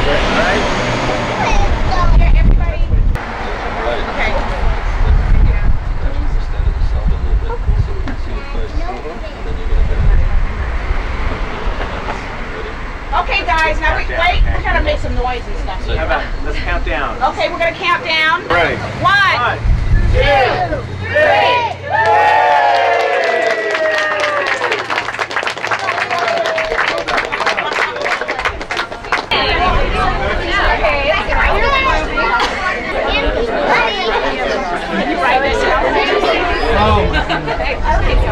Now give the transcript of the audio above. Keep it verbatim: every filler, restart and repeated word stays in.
Okay, guys, now we wait. We gotta make some noise and stuff. How about, let's count down. Okay, we're gonna count down. Right. One, One, two, three. You write this down. Oh.